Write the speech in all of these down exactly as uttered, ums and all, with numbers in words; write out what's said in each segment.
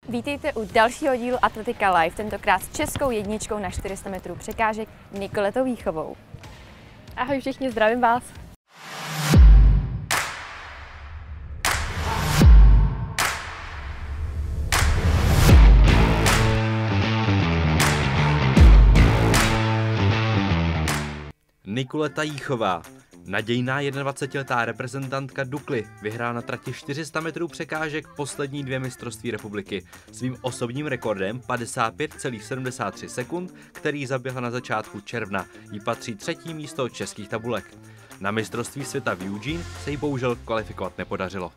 Vítejte u dalšího dílu Atletika Live, tentokrát s českou jedničkou na čtyři sta metrů překážek Nikoletou Víchovou. Ahoj všichni, zdravím vás. Nikoleta Jíchová, nadějná jednadvacetiletá reprezentantka Dukly, vyhrála na trati čtyři sta metrů překážek poslední dvě mistrovství republiky. Svým osobním rekordem padesát pět celá sedmdesát tři sekund, který zaběhla na začátku června, jí patří třetí místo českých tabulek. Na mistrovství světa v Eugene se jí bohužel kvalifikovat nepodařilo.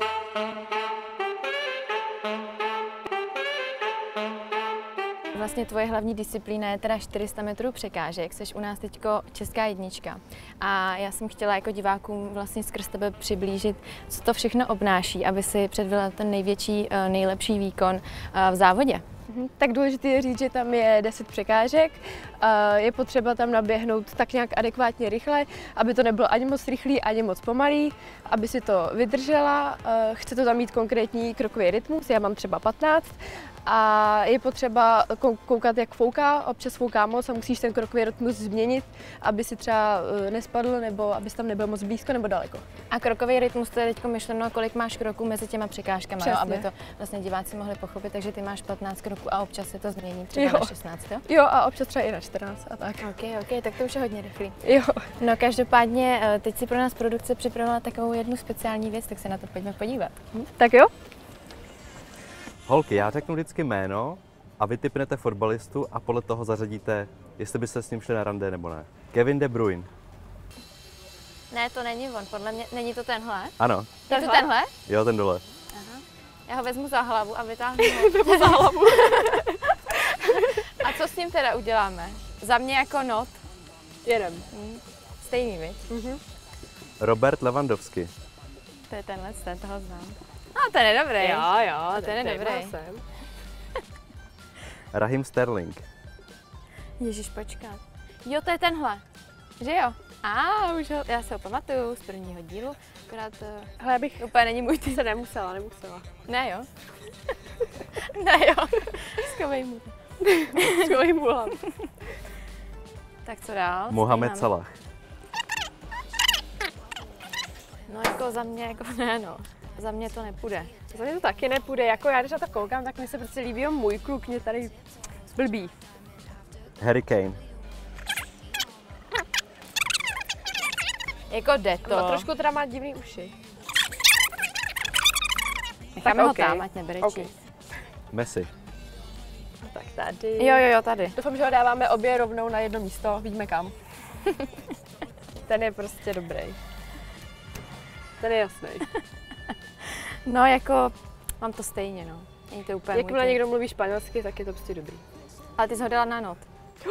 Vlastně tvoje hlavní disciplína je teda čtyři sta metrů překážek, jsi u nás teďko česká jednička. A já jsem chtěla jako divákům vlastně skrz tebe přiblížit, co to všechno obnáší, aby si předvedla ten největší, nejlepší výkon v závodě. Tak důležité je říct, že tam je deset překážek, je potřeba tam naběhnout tak nějak adekvátně rychle, aby to nebylo ani moc rychlý, ani moc pomalý, aby si to vydržela. Chce to tam mít konkrétní krokový rytmus, já mám třeba patnáct, a je potřeba koukat, jak fouká, občas fouká moc a musíš ten krokový rytmus změnit, aby si třeba nespadl nebo aby tam nebyl moc blízko nebo daleko. A krokový rytmus, to je teď myšleno, kolik máš kroků mezi těma překážkami, jo, aby to vlastně diváci mohli pochopit, takže ty máš patnáct kroků a občas se to změní třeba jo. na šestnáct, jo? Jo, a občas třeba i na čtrnáct a tak. Ok, ok, tak to už je hodně rychlý. Jo. No každopádně, teď si pro nás produkce připravila takovou jednu speciální věc, tak se na to pojďme podívat. Hm? Tak jo? Holky, já řeknu vždycky jméno a vy tipnete fotbalistu a podle toho zařadíte, jestli byste s ním šli na rande nebo ne. Kevin De Bruyne. Ne, to není on, podle mě, není to tenhle? Ano. Je to tenhle? Jo, ten dole. Aha. Já ho vezmu za hlavu a vytáhnu ho. za hlavu. A co s ním teda uděláme? Za mě jako not. Jedem. Hmm. Stejný, viď? Mhm. Robert Lewandowski. To je tenhle, ten toho znám. No, ten je dobrý. Jo, jo, ten je dobrý. Raheem Sterling. Ježíš, počkat. Jo, to je tenhle. Že jo? A už ho, já se ho pamatuju z prvního dílu, akorát hele, já bych úplně není můj typ. Se nemusela, nemusela. Ne jo? Ne jo? Skovej mu. Skovej mu hlavu. Tak co dál? Mohamed Salah. No jako za mě, jako ne no. Za mě to nepůjde. Za mě to taky nepůjde. Jako já, když na to koukám, tak mi se prostě líbí můj kluk, mě tady blbý. Harry Kane. Jako jde to. No, trošku teda má divný uši. Necháme ho okay. tam, ať nebrečí. Okay. Messi. Tak tady. Jo, jo, jo, tady. Doufám, že ho dáváme obě rovnou na jedno místo, vidíme kam. Ten je prostě dobrý. Ten je jasný. No jako, mám to stejně, no. Není to úplně jakmile někdo mluví španělsky, tak je to prostě dobrý. Ale ty jsi ho dala na not.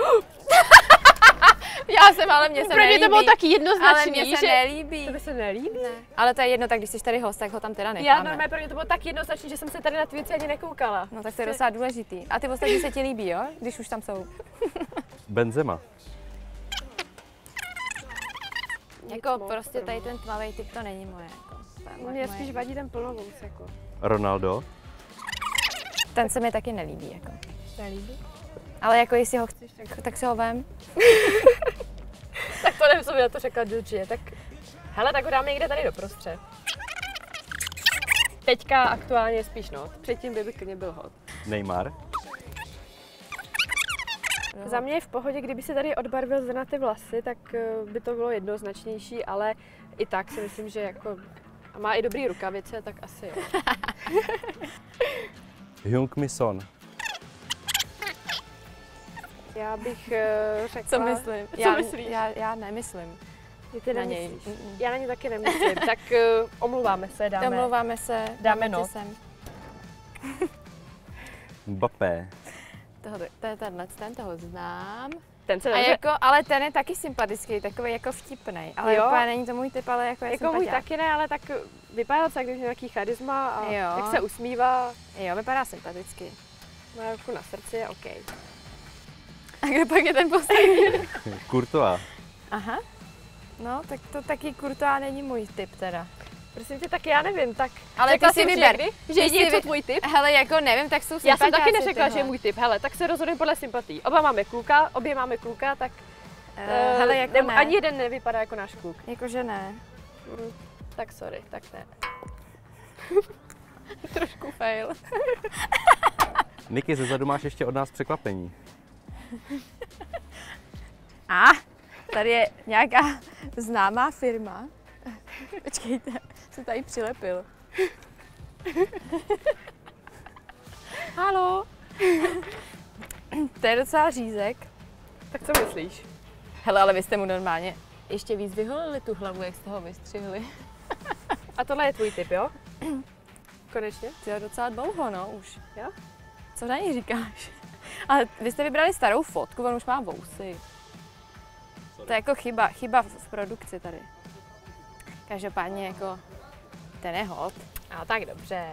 Já jsem, ale mě se Pro nelíbí. mě to bylo taky jednoznačný, ale mě se že... nelíbí. To by se nelíbí? Ne. Ale to je jedno, tak když jsi tady host, tak ho tam teda necháme. Já normálně, pro mě to bylo tak jednoznačný, že jsem se tady na ty věci ani nekoukala. No tak to je docela důležitý. A ty ostatní se ti líbí, jo? Když už tam jsou. Benzema. Jako prostě tady ten tmavý typ to není moje. Jako, mě spíš vadí ten plnovous, jako. Ronaldo. Ten se mi taky nelíbí, jako. Nelíbí? Ale jako jestli ho chceš, tak, tak si ho vem. Tak to nevím, co by na to řekla Georgie. Tak hele, tak ho dáme někde tady doprostřed. Teďka aktuálně je spíš not, předtím by by klidně byl hot. Neymar. No. Za mě je v pohodě, kdyby si tady odbarvil na ty vlasy, tak by to bylo jednoznačnější, ale i tak si myslím, že jako a má i dobrý rukavice, tak asi jo. Heung-min Son. Já bych uh, řekla... Co myslím? Co já, myslíš? Já, já nemyslím. Ty na něj. Mm-mm. Já na ně taky nemyslím. Tak uh, omlouváme se, dáme. Omlouváme se. Dáme not. Mbappé. Toho, to je tenhle, ten toho znám. Ten se a jako, ale ten je taky sympatický, takový jako vtipnej. Ale jo. Úplně není to můj typ, ale jako je jako můj taky ne, ale tak vypadá docela, když nějaký charisma a jo. Jak se usmívá. Jo, vypadá sympaticky. Má ruku na srdci, je OK. A kdo pak je ten poslední? Courtois. Aha. No, tak to taky Courtois není můj typ teda. Prosím tě, tak já nevím, tak Ale řekla ty si jsem si vyber. někdy, že je Ty si něco vy- tvůj typ? Hele, jako nevím, tak jsou Já jsem taky sympatiáci neřekla, že tyhle. je můj typ. Hele, tak se rozhodujeme podle sympatí. Oba máme kluka, obě máme kluka, tak Uh, hele, jako nem- ne. ani jeden nevypadá jako náš kluk. Jakože ne. Mm, tak sorry, tak ne. Trošku fail. Niky, zezadu máš ještě od nás překvapení. A tady je nějaká známá firma. Počkejte, jsem tady přilepil. Haló. To je docela řízek. Tak co myslíš? Hele, ale vy jste mu normálně ještě víc vyholili tu hlavu, jak jste ho vystřihli. A tohle je tvůj typ, jo? Konečně? To je docela dlouho, no už. Jo? Co na ní říkáš? Ale vy jste vybrali starou fotku, on už má vousy. To je jako chyba, chyba v, v produkci tady. Každopádně jako ten je hot. A tak dobře.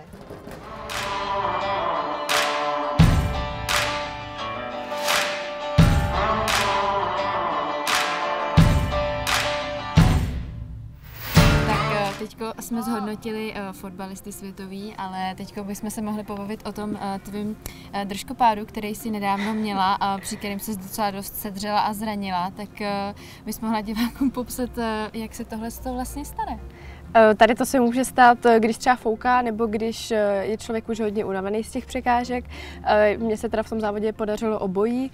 Tak teďko jsme zhodnotili uh, fotbalisty světový, ale teďko bychom se mohli pobavit o tom uh, tvým uh, držkopádu, který si nedávno měla a při kterým se docela dost sedřela a zranila, tak uh, bys mohla divákům popsat, uh, jak se tohle vlastně stane. Tady to se může stát, když třeba fouká, nebo když je člověk už hodně unavený z těch překážek. Mně se teda v tom závodě podařilo obojí.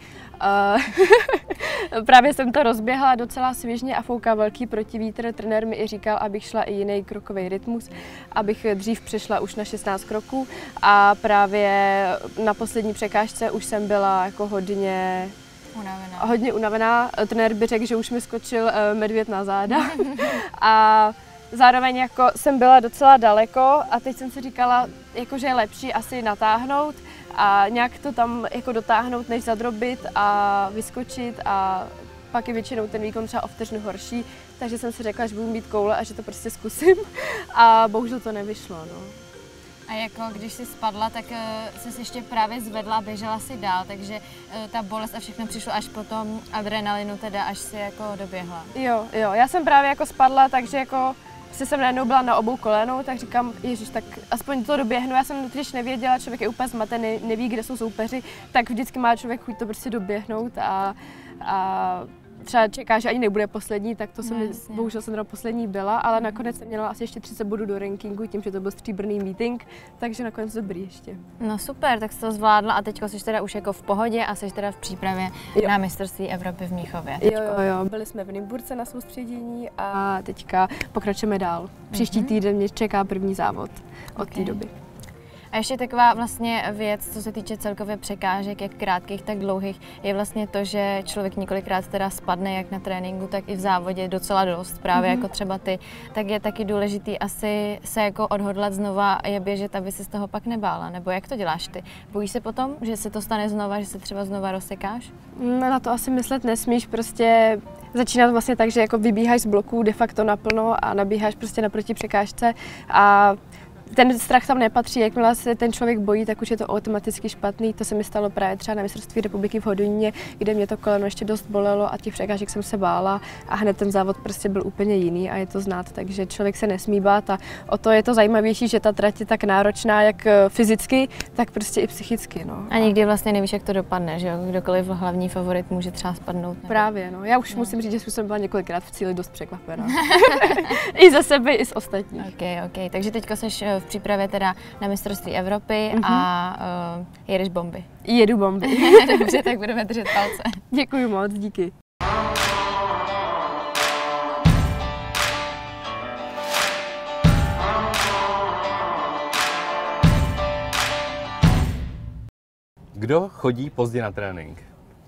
Právě jsem to rozběhla docela svěžně a fouká velký protivítr. Trenér mi i říkal, abych šla i jiný krokový rytmus, abych dřív přešla už na šestnáct kroků. A právě na poslední překážce už jsem byla jako hodně Unavená. Hodně unavená. Trenér by řekl, že už mi skočil medvěd na záda. A zároveň jako jsem byla docela daleko a teď jsem si říkala, jako, že je lepší asi natáhnout a nějak to tam jako dotáhnout, než zadrobit a vyskočit a pak je většinou ten výkon třeba o vteřinu horší, takže jsem si řekla, že budu mít koule a že to prostě zkusím a bohužel to nevyšlo. No. A jako když jsi spadla, tak uh, jsi ještě právě zvedla a běžela si dál, takže uh, ta bolest a všechno přišlo až po tom adrenalinu, teda až si jako doběhla. Jo, jo, já jsem právě jako spadla, takže jako si jsem najednou byla na obou kolenou, tak říkám, ježiš, tak aspoň to doběhnu. Já jsem totiž nevěděla, člověk je úplně zmatený, neví, kde jsou soupeři, tak vždycky má člověk chuť to prostě doběhnout a, a třeba čeká, že ani nebude poslední, tak to jsem, Jasně. bohužel jsem teda poslední byla, ale nakonec jsem měla asi ještě třicet bodů do rankingu, tím, že to byl stříbrný meeting, takže nakonec dobrý ještě. No super, tak jsi to zvládla a teďko jsi teda už jako v pohodě a jsi teda v přípravě Jo. na mistrovství Evropy v Mnichově. Jo, jo, jo, byli jsme v Nymburce na soustředění a teďka pokračujeme dál. Příští týden mě čeká první závod od té Ok. doby. A ještě taková vlastně věc, co se týče celkově překážek, jak krátkých, tak dlouhých, je vlastně to, že člověk několikrát teda spadne jak na tréninku, tak i v závodě docela dost, právě mm-hmm. jako třeba ty, tak je taky důležitý asi se jako odhodlat znova je běžet, aby se z toho pak nebála, nebo jak to děláš ty? Bojíš se potom, že se to stane znova, že se třeba znova rozsekáš? Na to asi myslet nesmíš, prostě začínat vlastně tak, že jako vybíháš z bloků de facto naplno a nabíháš prostě naproti překážce a ten strach tam nepatří, jakmile se ten člověk bojí, tak už je to automaticky špatný. To se mi stalo právě třeba na mistrovství republiky v Hodoníně, kde mě to koleno ještě dost bolelo a těch překážek jsem se bála a hned ten závod prostě byl úplně jiný a je to znát, takže člověk se nesmí bát a o to je to zajímavější, že ta trať je tak náročná jak fyzicky, tak prostě i psychicky. No. A nikdy vlastně nevíš, jak to dopadne, že jo? Kdokoliv hlavní favorit může třeba spadnout. Nebo... Právě, no. Já už no. musím říct, že jsem byla několikrát v cíli dost překvapená. I za sebe, i z ostatních. Ok, ok. Takže teďka jsi v přípravě teda na mistrovství Evropy mm-hmm. a uh, jedeš bomby. Jedu bomby. Dobře, tak budeme držet palce. Děkuji moc, díky. Kdo chodí pozdě na trénink?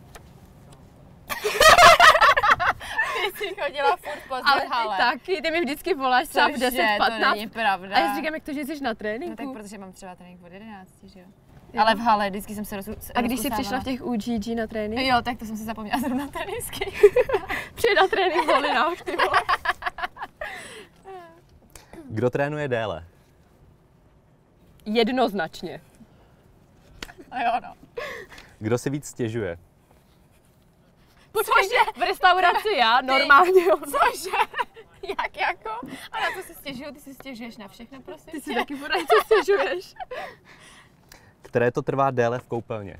Ty jsi chodila furt pozdě Ale ty taky, ty mi vždycky voláš třeba v deset patnáct. To není pravda. A já si říkám, jak to, že jsi na tréninku. No tak protože mám třeba trénink od jedenácti, že jo? jo. Ale v hale, vždycky jsem se roz, A když jsi přišla v těch U G G na trénink? Jo, tak to jsem si zapomněla zrovna tenisky. Přijde na trénink v holinách, ty vole. Kdo trénuje déle? Jednoznačně. A jo, no. Kdo si víc stěžuje? Cože? V restauraci já, normálně. Cože? Jak jako? A na to si stěžuju, ty si stěžuješ na všechno, prosím. Ty si taky pořád něco stěžuješ. Které to trvá déle v koupelně?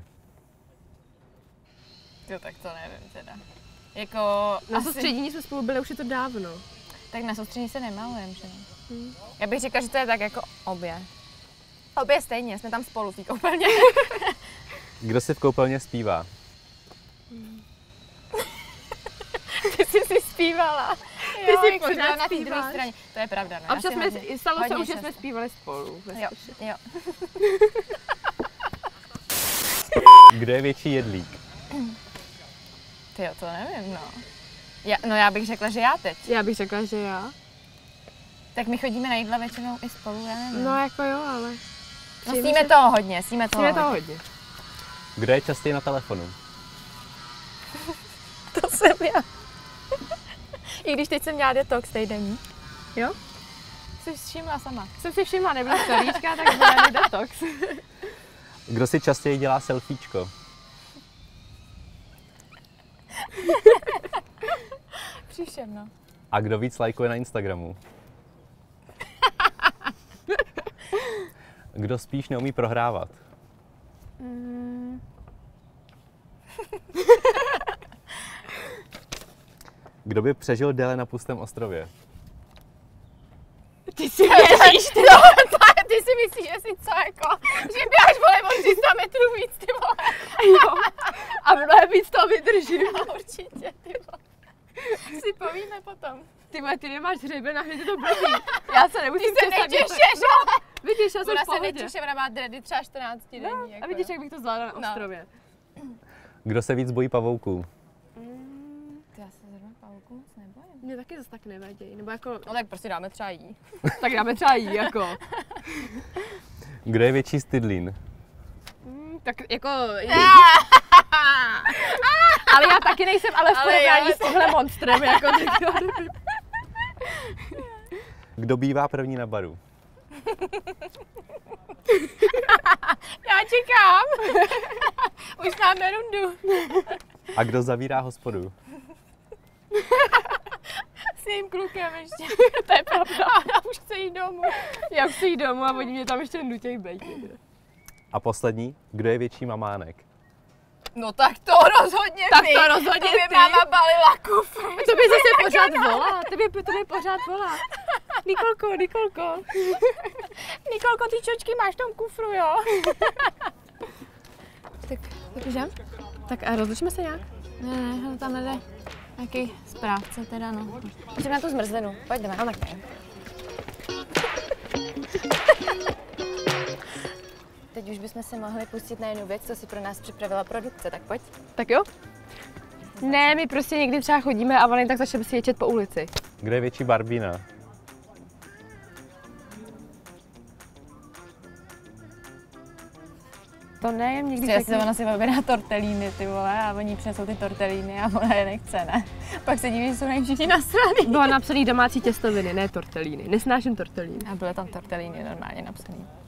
Jo, tak to nevím teda. Jako Na asi... soustředění jsme spolu byli, už je to dávno. Tak na soustředění se nemalujeme, že? Hmm. Já bych řekla, že to je tak jako obě. Obě stejně, jsme tam spolu v té koupelně. Kdo si v koupelně zpívá? Ty jsi si zpívala. Ty jo, si jak pořád byla na té zpíváš. druhé straně. To je pravda, ne? A občas jsme, hodně, stalo se hodně už, že často. jsme zpívali spolu. Jo, jo. Kdo je větší jedlík? Ty jo, to nevím, no. Já, no já bych řekla, že já teď. Já bych řekla, že já. Tak my chodíme na jídla většinou i spolu, já nevím. No jako jo, ale... no sníme toho hodně, sníme toho Sníme toho hodně. hodně. Kdo je častěji na telefonu? To jsem já. I když teď jsem měla detox týdenní. Jo? Jsi všimla sama. Jsem si všimla, nebyla storíčka, tak byla ani detox. Kdo si častěji dělá selfiečko? Příšem, no. A kdo víc lajkuje na Instagramu? Kdo spíš neumí prohrávat? Mm. Kdo by přežil déle na pustém ostrově? Ty si myslíš, ty, no, ty si myslíš, že si co jako, že běháš vole o tři sta metrů víc, ty vole. Jo. A mnohem víc toho vydržím. No, určitě, ty vole. Si povíme potom. Ty vole, ty nemáš hřeben a hned je to blbý. Já se nemusím Ty se česat, netěšeš, ale. Vidíš, já jsem Ona v se pohodě. netěše, ona má dready třeba čtrnáct denní. No, jako, a vidíš, jo. jak bych to zvládla na No. ostrově. Kdo se víc bojí pavouků? Ty, já se zrovna pavouků moc nebojím. Mě taky zase tak nevadí, nebo jako, No tak prostě dáme třeba jí. tak dáme třeba jí, jako. Kdo je větší stydlín? Mm, tak jako... Ale já taky nejsem, ale v Ale porovnání já- s tímhle monstrem, jako tak jo. Kdo bývá první na baru? Já čekám. Už máme rundu. A kdo zavírá hospodu? S jejím klukem ještě. To je pravda. A já už chci jít domů. Já chci jít domů a oni mě tam ještě nutějí bejt. A poslední, kdo je větší mamánek? No tak to rozhodně Tak ty. to rozhodně to by ty. máma balila kufr. To by zase pořád volá, to by, to by pořád volá. Nikolko, Nikolko. Nikolko, ty čočky máš v tom kufru, jo? Tak, tak jdem? Tak a rozlučíme se nějak? Ne, ne, tam jde nějaký správce teda, no. Pojďme na tu zmrzlinu, pojďme. No tak ne. Teď už bychom se mohli pustit na jednu věc, co si pro nás připravila produkce, tak pojď. Tak jo? Ne, my prostě někdy třeba chodíme a on tak začne si ječet po ulici. Kdo je větší barbína? To ne, někdy Třeba si ona si objedná tortelíny, ty vole, a oni přinesou ty tortelíny a ona je nechce, ne? Pak se diví, že jsou na nich všichni nasraný. Bylo napsaný domácí těstoviny, ne tortelíny. Nesnáším tortelíny. A byly tam tortelíny normálně napsaný.